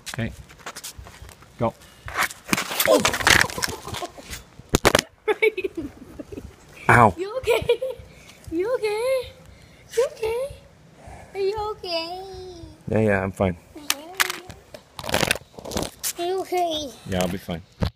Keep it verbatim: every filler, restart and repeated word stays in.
Okay. Go. Oh. Ow. You okay? You okay? You okay? Are you okay? Yeah, yeah, I'm fine. Are you okay? Yeah, I'll be fine.